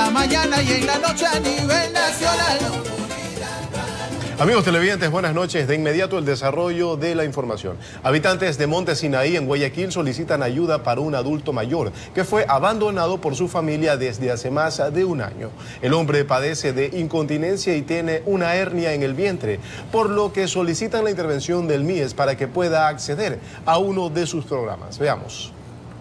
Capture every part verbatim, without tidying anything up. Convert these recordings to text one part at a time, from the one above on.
la mañana y en la noche a nivel nacional. Amigos televidentes, buenas noches. De inmediato el desarrollo de la información. Habitantes de Monte Sinaí, en Guayaquil, solicitan ayuda para un adulto mayor que fue abandonado por su familia desde hace más de un año. El hombre padece de incontinencia y tiene una hernia en el vientre, por lo que solicitan la intervención del M I E S para que pueda acceder a uno de sus programas. Veamos.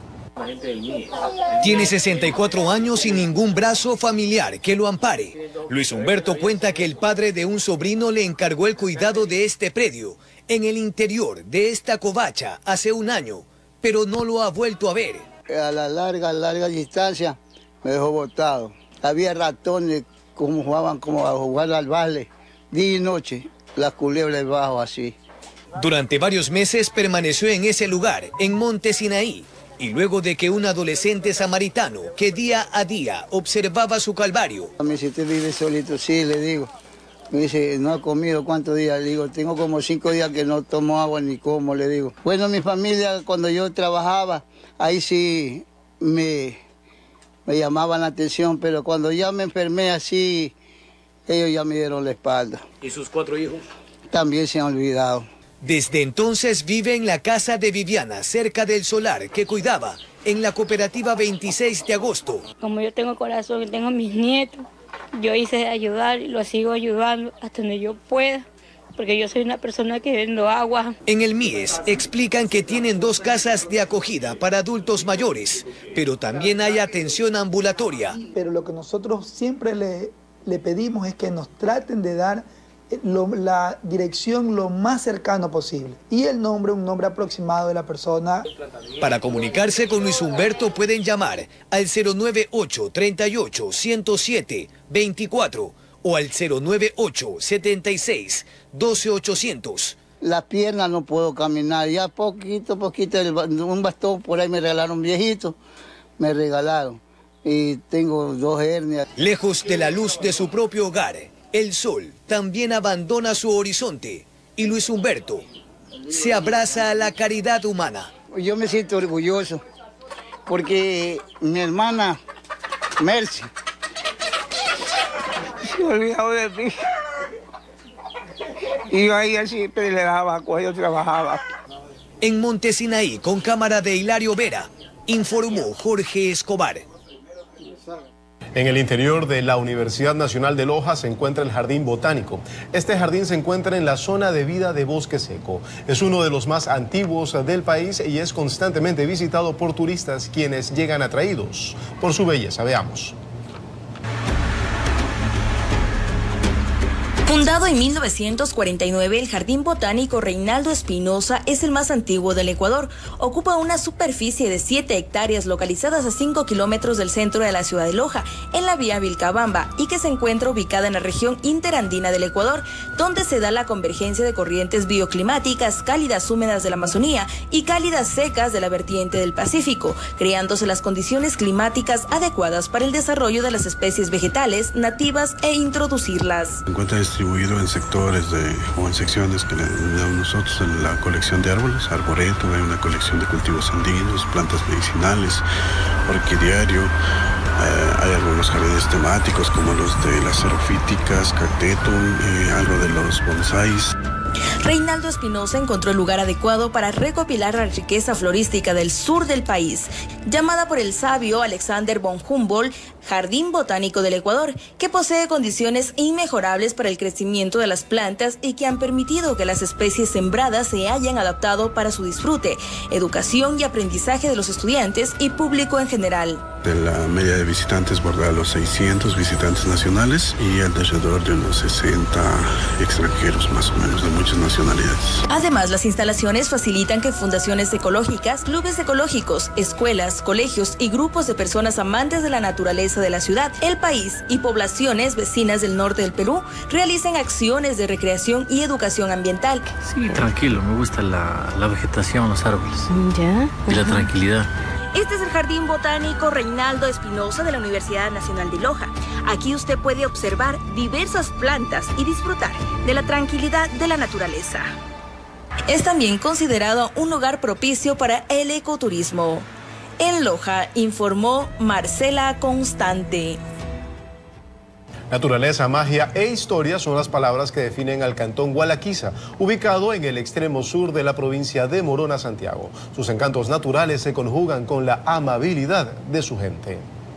Tiene sesenta y cuatro años y ningún brazo familiar que lo ampare. Luis Humberto cuenta que el padre de un sobrino le encargó el cuidado de este predio en el interior de esta covacha hace un año, pero no lo ha vuelto a ver. A la larga, larga distancia me dejó botado. Había ratones como jugaban como a jugar al baile, día y noche, las culebras bajo así. Durante varios meses permaneció en ese lugar, en Monte Sinaí. Y luego de que un adolescente samaritano que día a día observaba su calvario. A mí, si usted vive solito, sí, le digo. Me dice, no ha comido, ¿cuántos días? Le digo, tengo como cinco días que no tomo agua ni como, le digo. Bueno, mi familia, cuando yo trabajaba, ahí sí me, me llamaban la atención, pero cuando ya me enfermé así, ellos ya me dieron la espalda. ¿Y sus cuatro hijos? También se han olvidado. Desde entonces vive en la casa de Viviana, cerca del solar que cuidaba, en la cooperativa veintiséis de agosto. Como yo tengo corazón y tengo mis nietos, yo hice de ayudar y lo sigo ayudando hasta donde yo pueda, porque yo soy una persona que vendo agua. En el M I E S explican que tienen dos casas de acogida para adultos mayores, pero también hay atención ambulatoria. Pero lo que nosotros siempre le, le pedimos es que nos traten de dar Lo, la dirección lo más cercano posible y el nombre, un nombre aproximado de la persona. Para comunicarse con Luis Humberto pueden llamar al cero nueve ocho, treinta y ocho, ciento siete, veinticuatro o al cero nueve ocho, setenta y seis, doce, ochocientos. Las piernas no puedo caminar, ya poquito, poquito, un bastón por ahí me regalaron viejito, me regalaron y tengo dos hernias. Lejos de la luz de su propio hogar, el sol también abandona su horizonte y Luis Humberto se abraza a la caridad humana. Yo me siento orgulloso porque mi hermana Mercy se ha olvidado de mí. Y yo ahí siempre le daba cuando yo trabajaba. En Monte Sinaí, con cámara de Hilario Vera, informó Jorge Escobar. En el interior de la Universidad Nacional de Loja se encuentra el Jardín Botánico. Este jardín se encuentra en la zona de vida de Bosque Seco. Es uno de los más antiguos del país y es constantemente visitado por turistas quienes llegan atraídos por su belleza. Veamos. Fundado en mil novecientos cuarenta y nueve, el Jardín Botánico Reinaldo Espinosa es el más antiguo del Ecuador. Ocupa una superficie de siete hectáreas localizadas a cinco kilómetros del centro de la ciudad de Loja, en la vía Vilcabamba, y que se encuentra ubicada en la región interandina del Ecuador, donde se da la convergencia de corrientes bioclimáticas, cálidas húmedas de la Amazonía y cálidas secas de la vertiente del Pacífico, creándose las condiciones climáticas adecuadas para el desarrollo de las especies vegetales nativas e introducirlas. Distribuido en sectores de, o en secciones que le damos nosotros en la colección de árboles, arboreto, hay una colección de cultivos andinos, plantas medicinales, orquidiario, eh, hay algunos jardines temáticos como los de las xerofíticas, cactetum, eh, algo de los bonsáis. Reinaldo Espinosa encontró el lugar adecuado para recopilar la riqueza florística del sur del país, llamada por el sabio Alexander von Humboldt Jardín Botánico del Ecuador, que posee condiciones inmejorables para el crecimiento de las plantas y que han permitido que las especies sembradas se hayan adaptado para su disfrute, educación y aprendizaje de los estudiantes y público en general. De la media de visitantes borda los seiscientos visitantes nacionales y alrededor de unos sesenta extranjeros más o menos de muchas nacionalidades. Además, las instalaciones facilitan que fundaciones ecológicas, clubes ecológicos, escuelas, colegios y grupos de personas amantes de la naturaleza de la ciudad, el país y poblaciones vecinas del norte del Perú realicen acciones de recreación y educación ambiental. Sí, tranquilo, me gusta la, la vegetación, los árboles. ¿Ya? Y la tranquilidad. Este es el Jardín Botánico Reinaldo Espinosa de la Universidad Nacional de Loja. Aquí usted puede observar diversas plantas y disfrutar de la tranquilidad de la naturaleza. Es también considerado un lugar propicio para el ecoturismo. En Loja, informó Marcela Constante. Naturaleza, magia e historia son las palabras que definen al cantón Gualaquiza, ubicado en el extremo sur de la provincia de Morona, Santiago. Sus encantos naturales se conjugan con la amabilidad de su gente.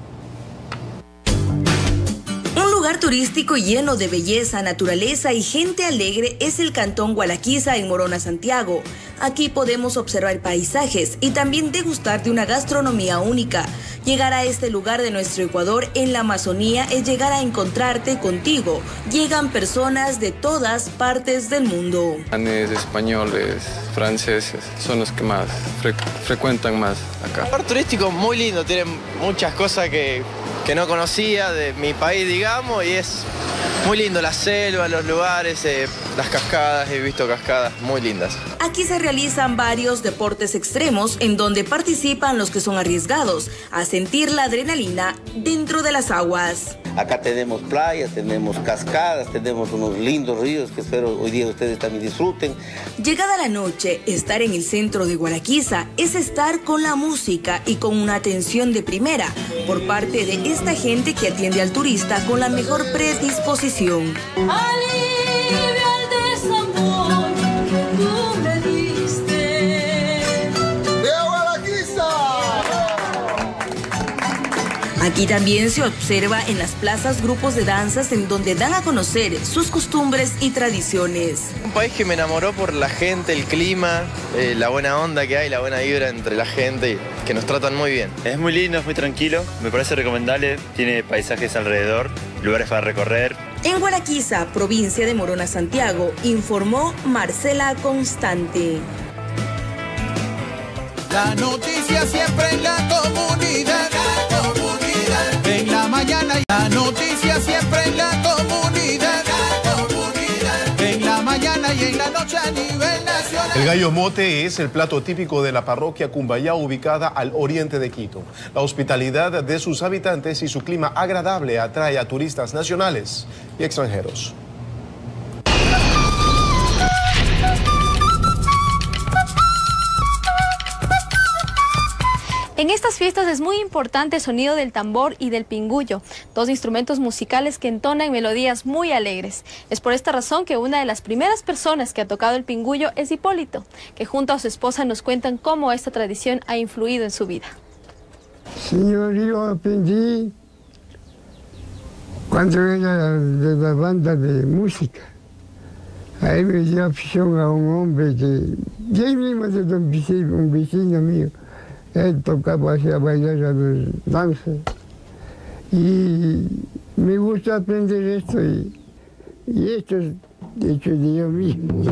Un lugar turístico lleno de belleza, naturaleza y gente alegre es el cantón Gualaquiza en Morona, Santiago. Aquí podemos observar paisajes y también degustar de una gastronomía única. Llegar a este lugar de nuestro Ecuador en la Amazonía es llegar a encontrarte contigo. Llegan personas de todas partes del mundo. Alemanes, españoles, franceses, son los que más fre frecuentan más acá. Un lugar turístico muy lindo, tiene muchas cosas que, que no conocía de mi país, digamos, y es muy lindo, la selva, los lugares, eh, las cascadas, he visto cascadas muy lindas. Aquí se realizan varios deportes extremos en donde participan los que son arriesgados a sentir la adrenalina dentro de las aguas. Acá tenemos playas, tenemos cascadas, tenemos unos lindos ríos que espero hoy día ustedes también disfruten. Llegada la noche, estar en el centro de Gualaquiza es estar con la música y con una atención de primera por parte de esta gente que atiende al turista con la mejor predisposición. Alivia el desamor que tú me diste. ¡De Gualaquiza! Aquí también se observa en las plazas grupos de danzas en donde dan a conocer sus costumbres y tradiciones. Un país que me enamoró por la gente, el clima, eh, la buena onda que hay, la buena vibra entre la gente, que nos tratan muy bien. Es muy lindo, es muy tranquilo, me parece recomendable, tiene paisajes alrededor, lugares para recorrer. En Gualaquiza, provincia de Morona, Santiago, informó Marcela Constante. La noticia siempre en la comunidad, la comunidad. En la mañana y la noticia siempre en la comunidad, la comunidad. En la mañana y en la noche a nivel nacional. El gallo mote es el plato típico de la parroquia Cumbayá, ubicada al oriente de Quito. La hospitalidad de sus habitantes y su clima agradable atrae a turistas nacionales y extranjeros. En estas fiestas es muy importante el sonido del tambor y del pingullo, dos instrumentos musicales que entonan melodías muy alegres. Es por esta razón que una de las primeras personas que ha tocado el pingullo es Hipólito, que junto a su esposa nos cuentan cómo esta tradición ha influido en su vida. Señor, yo aprendí cuando era de la banda de música. Ahí me dio afición a un hombre que, yo mismo de un vecino, un vecino mío. Él tocaba, hacía bailar a los danzas. Y me gusta aprender esto, y, y esto es hecho de yo mismo.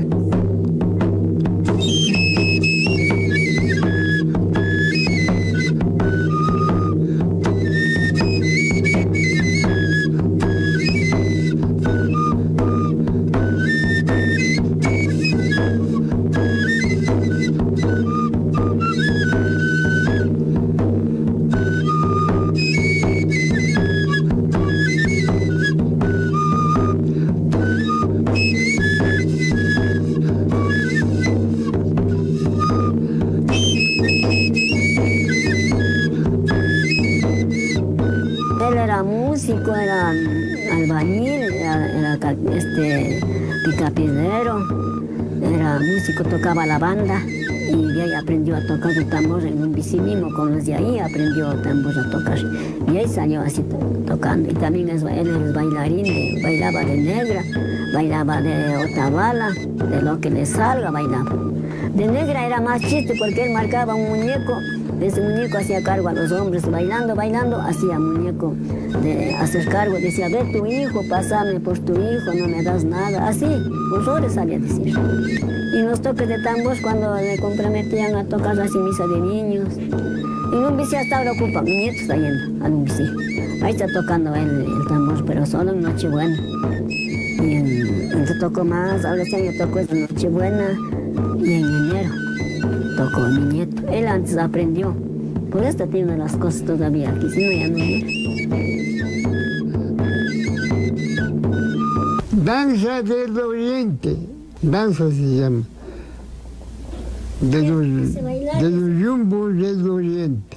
Era albañil, era, era este, picapiedrero, era músico, tocaba la banda y de ahí aprendió a tocar el tambor en un bici mismo, con los de ahí aprendió tambor a tocar y ahí salió así to tocando. Y también es, él es bailarín, de, bailaba de negra, bailaba de otabala, de lo que le salga bailaba. De negra era más chiste porque él marcaba un muñeco. Ese muñeco hacía cargo a los hombres, bailando, bailando, hacía muñeco de hacer cargo. Decía, ve tu hijo, pásame por tu hijo, no me das nada. Así, horrores sabía decir. Y los toques de tambor cuando le comprometían a tocar así misa de niños. Y un bici hasta ahora ocupa, mi nieto está yendo al bici. Ahí está tocando el, el tambor, pero solo en Nochebuena. Y en, en tocó más, ahora este año tocó en Nochebuena y en enero. Tocó mi nieto. Él antes aprendió. Por esto tiene las cosas todavía aquí, si no ya no viene. Danza del Oriente, danza se llama. de los, de los yumbos del oriente.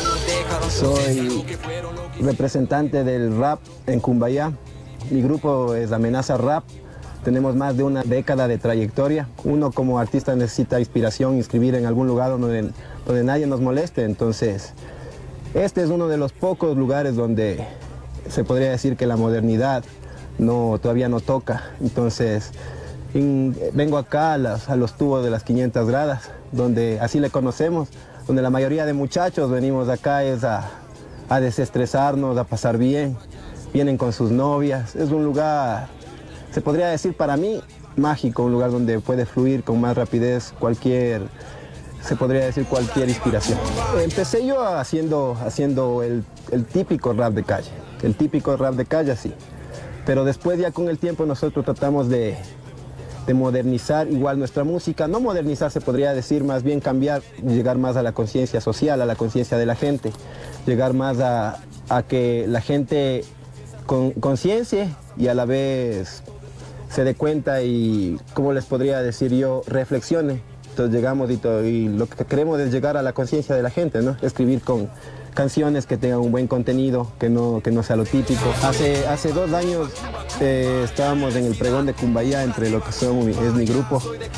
Soy representante del rap en Cumbayá. Mi grupo es Amenaza Rap. Tenemos más de una década de trayectoria. Uno como artista necesita inspiración, inscribir en algún lugar donde, donde nadie nos moleste. Entonces, este es uno de los pocos lugares donde se podría decir que la modernidad no, todavía no toca. Entonces, in, vengo acá a, las, a los tubos de las quinientas gradas, donde así le conocemos, donde la mayoría de muchachos venimos acá es a, a desestresarnos, a pasar bien. Vienen con sus novias. Es un lugar, se podría decir para mí, mágico, un lugar donde puede fluir con más rapidez cualquier, se podría decir cualquier inspiración. Empecé yo haciendo, haciendo el, el típico rap de calle, el típico rap de calle, sí. Pero después ya con el tiempo nosotros tratamos de, de modernizar igual nuestra música. No modernizar se podría decir, más bien cambiar, llegar más a la conciencia social, a la conciencia de la gente. Llegar más a, a que la gente con conciencia y a la vez se dé cuenta y, ¿cómo les podría decir yo?, reflexione. Entonces llegamos y, todo, y lo que queremos es llegar a la conciencia de la gente, ¿no? Escribir con canciones que tengan un buen contenido, que no, que no sea lo típico. Hace, hace dos años eh, estábamos en el pregón de Cumbayá, entre lo que son, es mi grupo,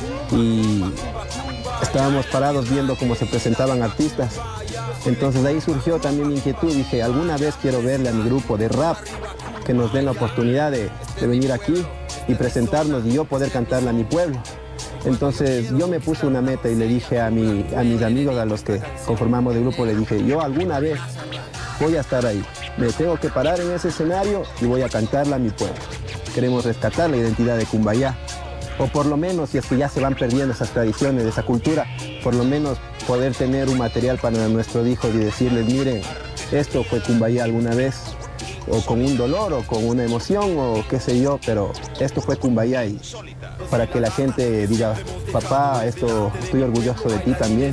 y estábamos parados viendo cómo se presentaban artistas. Entonces ahí surgió también mi inquietud, dije, alguna vez quiero verle a mi grupo de rap, que nos den la oportunidad de, de venir aquí y presentarnos y yo poder cantarle a mi pueblo. Entonces yo me puse una meta y le dije a, mi, a mis amigos, a los que conformamos el grupo, le dije, yo alguna vez voy a estar ahí, me tengo que parar en ese escenario y voy a cantarle a mi pueblo. Queremos rescatar la identidad de Cumbayá, o por lo menos, si es que ya se van perdiendo esas tradiciones, esa cultura, por lo menos poder tener un material para nuestros hijos y decirles, miren, esto fue Cumbayá alguna vez, o con un dolor, o con una emoción, o qué sé yo, pero esto fue Cumbayá, y para que la gente diga, papá, esto, estoy orgulloso de ti también,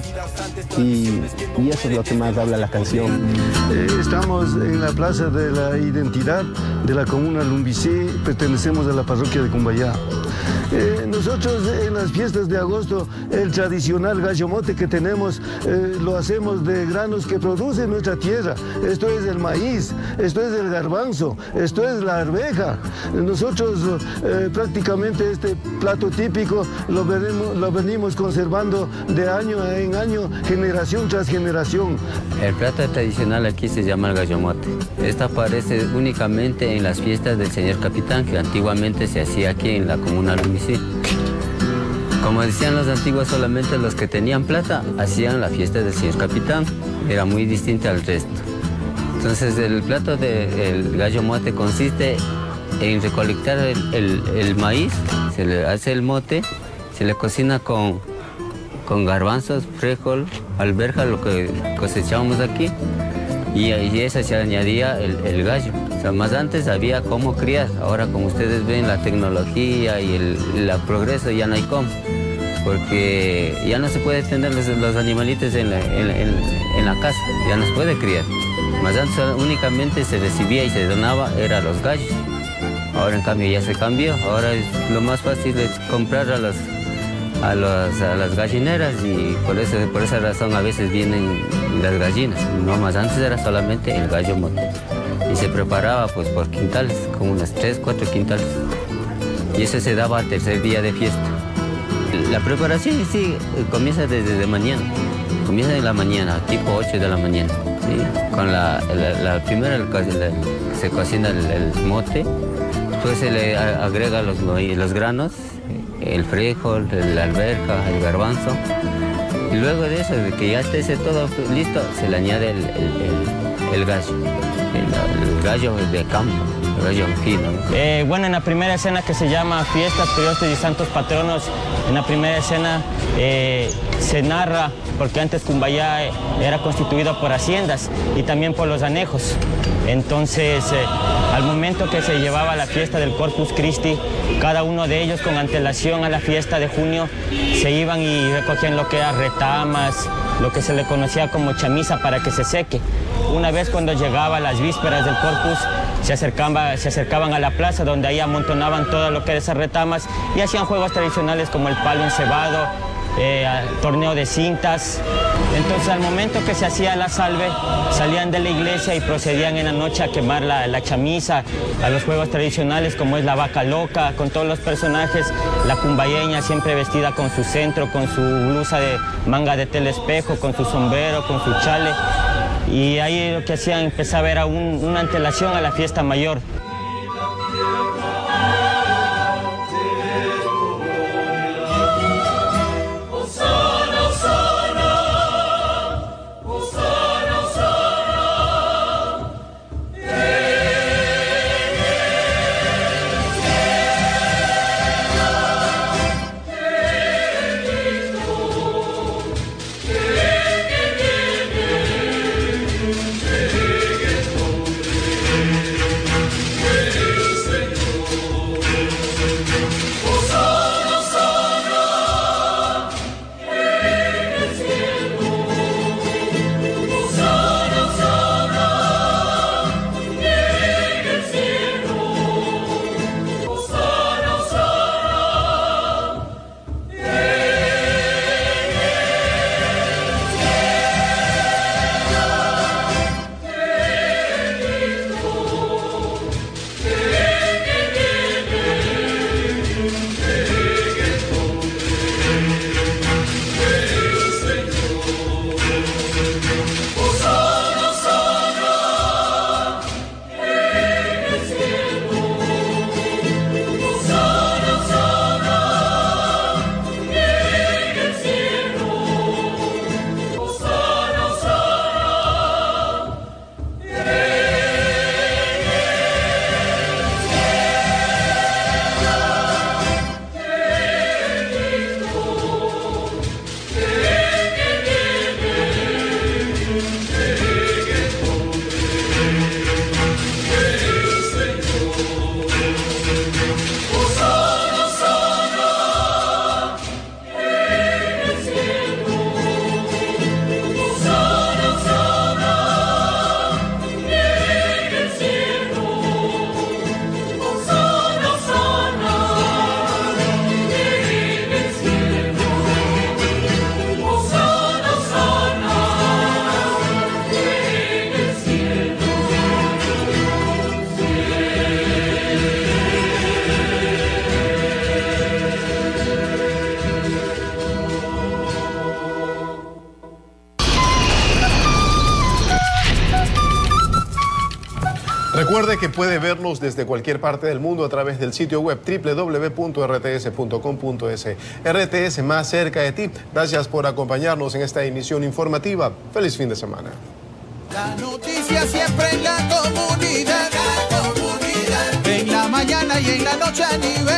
y, y eso es lo que más habla la canción. Eh, estamos en la Plaza de la Identidad de la comuna Lumbicí, pertenecemos a la parroquia de Cumbayá. Eh, nosotros en las fiestas de agosto, el tradicional gallo mote que tenemos, eh, lo hacemos de granos que produce nuestra tierra. Esto es el maíz, esto es el garbanzo, esto es la arveja. Nosotros eh, prácticamente este plato típico lo venimos, lo venimos conservando de año en año, generación tras generación. El plato tradicional aquí se llama el gallo mote. Esta aparece únicamente en las fiestas del señor capitán, que antiguamente se hacía aquí en la comuna Lumbicí. Como decían los antiguos, solamente los que tenían plata hacían la fiesta del señor capitán. Era muy distinta al resto. Entonces el plato del gallo mote consiste en recolectar el, el, el maíz, se le hace el mote, se le cocina con, con garbanzos, frijol, alberja, lo que cosechábamos aquí, y a eso se añadía el, el gallo. O sea, más antes había cómo criar, ahora como ustedes ven la tecnología y el, el progreso ya no hay cómo, porque ya no se puede tener los, los animalitos en la, en, en, en la casa, ya no se puede criar. Más antes únicamente se recibía y se donaba, eran los gallos. Ahora en cambio ya se cambió, ahora es, lo más fácil es comprar a, los, a, los, a las gallineras, y por, eso, por esa razón a veces vienen las gallinas. No, más antes era solamente el gallo mote. Y se preparaba pues por quintales, como unas tres, cuatro quintales. Y eso se daba al tercer día de fiesta. La preparación sí comienza desde de mañana. Comienza en la mañana, tipo ocho de la mañana. ¿Sí? Con la, la, la primera la, se cocina el, el mote, después se le agrega los, los granos, el frijol, la alberja, el garbanzo. Y luego de eso, de que ya esté ese todo listo, se le añade el, el, el, el gallo. El, el gallo de campo, el gallo fino. Eh, bueno, en la primera escena, que se llama Fiestas, Periostes y Santos Patronos, en la primera escena eh, se narra, porque antes Cumbayá era constituido por haciendas y también por los anejos. Entonces, eh, al momento que se llevaba la fiesta del Corpus Christi, cada uno de ellos, con antelación a la fiesta de junio, se iban y recogían lo que era retamas, lo que se le conocía como chamisa, para que se seque. Una vez cuando llegaba las vísperas del Corpus, se acercaban, se acercaban a la plaza, donde ahí amontonaban todo lo que era esas retamas y hacían juegos tradicionales como el palo encebado, eh, torneo de cintas. Entonces al momento que se hacía la salve, salían de la iglesia y procedían en la noche a quemar la, la chamisa, a los juegos tradicionales como es la vaca loca, con todos los personajes, la cumbayeña siempre vestida con su centro, con su blusa de manga de telespejo, con su sombrero, con su chale. Y ahí lo que hacían empezaba era un, una antelación a la fiesta mayor. Recuerde que puede vernos desde cualquier parte del mundo a través del sitio web doble u doble u doble u punto r t s punto com punto e s. R T S más cerca de ti. Gracias por acompañarnos en esta emisión informativa. Feliz fin de semana. La noticia siempre en la comunidad, la comunidad. En la mañana y en la noche a nivel